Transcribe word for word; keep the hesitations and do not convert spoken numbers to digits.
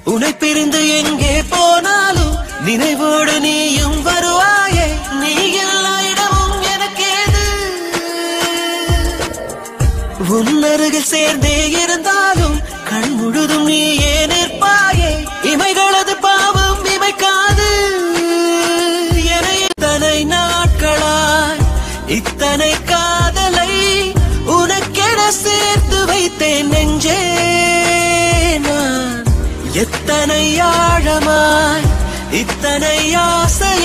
உன்னை பிரிந்து எங்கே போனாலும் நினைவோடு நீயும் வருவாயே. நீ எல்லா இடமும் எனக்கேது. உன் அருகில் சேர்ந்தே இருந்தாலும் கண் முழுதும் நீயே நிற்பாயே. இமைகளது பாவம் இமைக்காது. என இத்தனை நாட்களாய் இத்தனை காதலை உனக்கென சேர்த்து வைத்தேன் நெஞ்சே. நான் எத்தனை ஆழமாய் இத்தனை ஆசை